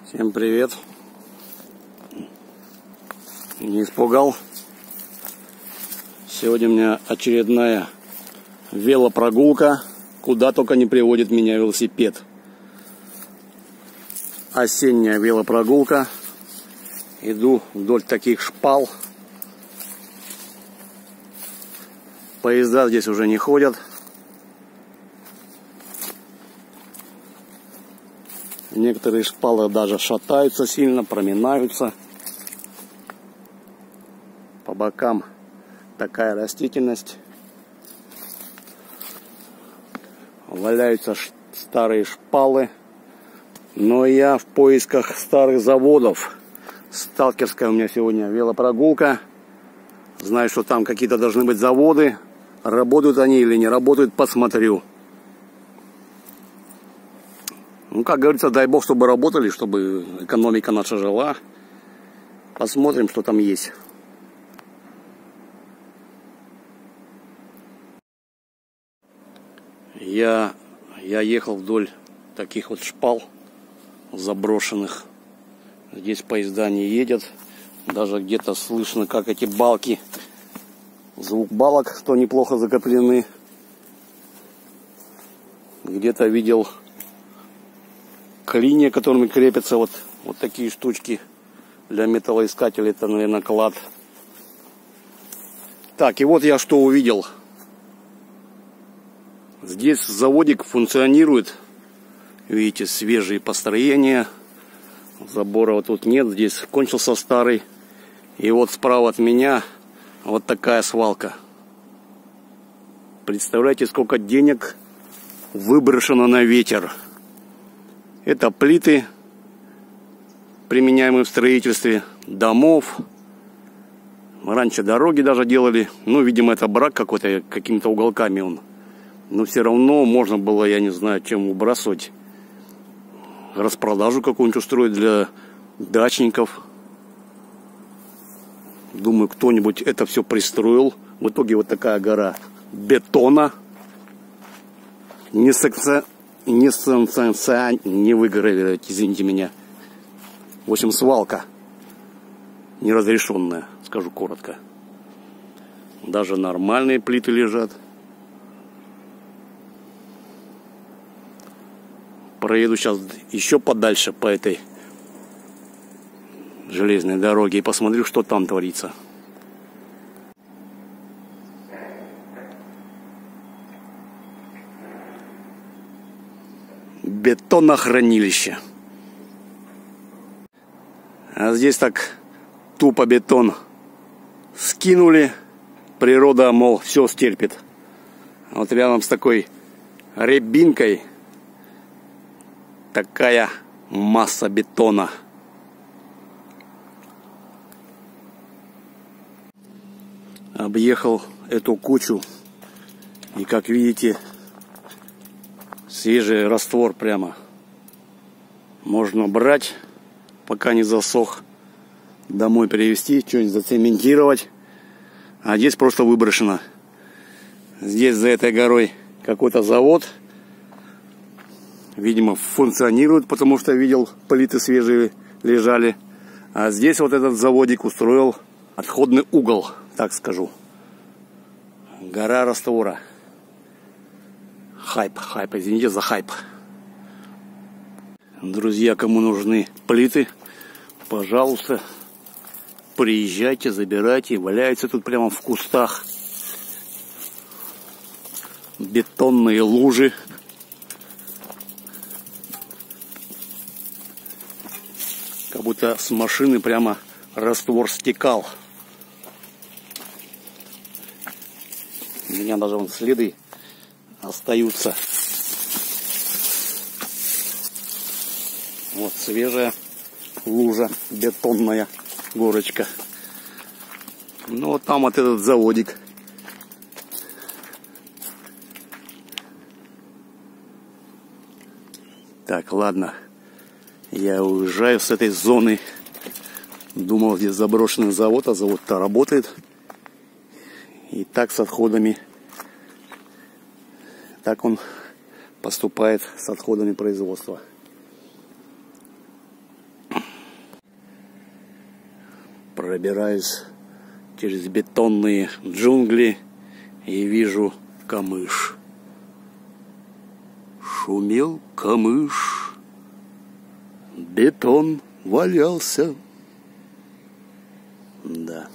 Всем привет. Не испугал. Сегодня у меня очередная велопрогулка. Куда только не приводит меня велосипед. Осенняя велопрогулка. Иду вдоль таких шпал. Поезда здесь уже не ходят. Некоторые шпалы даже шатаются сильно, проминаются. По бокам такая растительность. Валяются старые шпалы. Но я в поисках старых заводов. Сталкерская у меня сегодня велопрогулка. Знаю, что там какие-то должны быть заводы. Работают они или не работают, посмотрю. Ну, как говорится, дай бог, чтобы работали, чтобы экономика наша жила. Посмотрим, что там есть. Я ехал вдоль таких вот шпал заброшенных. Здесь поезда не едут. Даже где-то слышно, как эти балки, звук балок, что неплохо закоплены. Где-то видел клинья, которыми крепятся вот такие штучки для металлоискателя. Это, наверное, клад. Так, и вот я что увидел. Здесь заводик функционирует. Видите, свежие построения. Забора вот тут нет. Здесь кончился старый. И вот справа от меня вот такая свалка. Представляете, сколько денег выброшено на ветер. Это плиты, применяемые в строительстве домов. Раньше дороги даже делали. Ну, видимо, это брак какой-то, какими-то уголками он. Но все равно можно было, я не знаю, чем выбрасывать. Распродажу какую-нибудь устроить для дачников. Думаю, кто-нибудь это все пристроил. В итоге вот такая гора бетона. Не выгравировать, извините меня. В общем, свалка неразрешенная, скажу коротко. Даже нормальные плиты лежат. Проеду сейчас еще подальше по этой железной дороге и посмотрю, что там творится. Бетонохранилище. А здесь так тупо бетон скинули. Природа, мол, все стерпит. Вот рядом с такой рябинкой такая масса бетона. Объехал эту кучу. И, как видите, свежий раствор прямо. Можно брать, пока не засох. Домой привезти, что-нибудь зацементировать. А здесь просто выброшено. Здесь за этой горой какой-то завод. Видимо, функционирует, потому что видел, плиты свежие лежали. А здесь вот этот заводик устроил отходный угол, так скажу. Гора раствора. Хайп, извините за хайп. Друзья, кому нужны плиты, пожалуйста, приезжайте, забирайте. Валяются тут прямо в кустах бетонные лужи. Как будто с машины прямо раствор стекал. У меня даже вон следы остаются. Вот свежая лужа, бетонная горочка. Ну вот там вот этот заводик. Так, ладно. Я уезжаю с этой зоны. Думал, здесь заброшенный завод, а завод-то работает. И так с отходами. Так он поступает с отходами производства. Пробираюсь через бетонные джунгли и вижу камыш. Шумел камыш, бетон валялся. Да.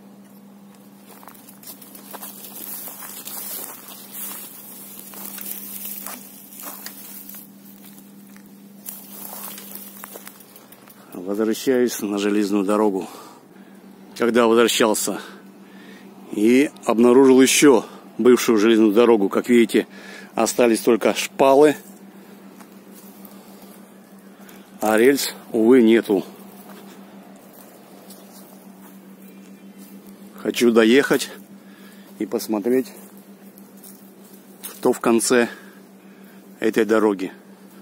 Возвращаюсь на железную дорогу. Когда возвращался и обнаружил еще бывшую железную дорогу. Как видите, остались только шпалы, а рельс, увы, нету. Хочу доехать и посмотреть, что в конце этой дороги.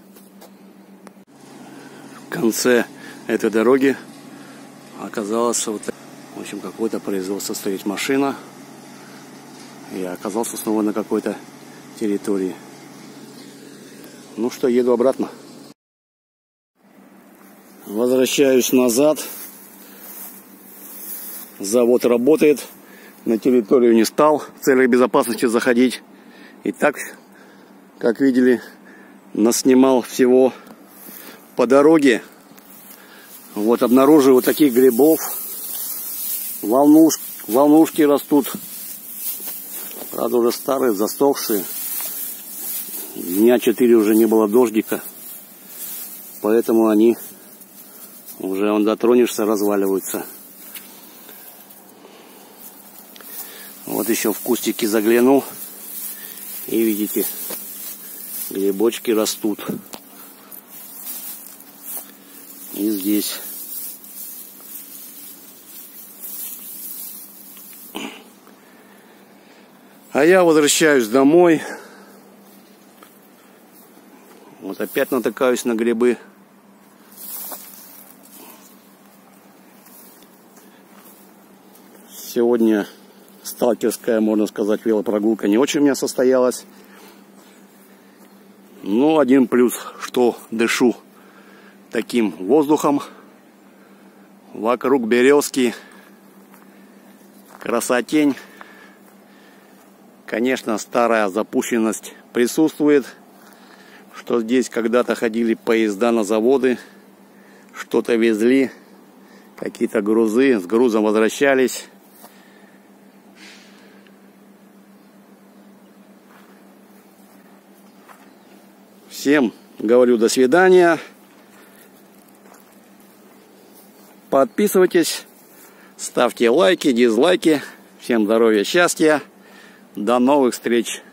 В конце этой дороги оказалось вот, в общем, какое-то производство, стоит машина. Я оказался снова на какой-то территории. Ну что, еду обратно. Возвращаюсь назад. Завод работает. На территорию не стал в целях безопасности заходить. И так, как видели, наснимал всего по дороге. Вот обнаружил вот таких грибов. Волнушки растут. Правда, уже старые, засохшие. Дня 4 уже не было дождика. Поэтому они уже, он дотронешься, разваливаются. Вот еще в кустики заглянул. И видите, грибочки растут. И здесь. А я возвращаюсь домой. Вот опять натыкаюсь на грибы. Сегодня сталкерская, можно сказать, велопрогулка не очень у меня состоялась. Но один плюс, что дышу таким воздухом. Вокруг березки. Красотень. Конечно, старая запущенность присутствует, что здесь когда-то ходили поезда на заводы, что-то везли, какие-то грузы, с грузом возвращались. Всем говорю до свидания. Подписывайтесь, ставьте лайки, дизлайки. Всем здоровья, счастья. До новых встреч!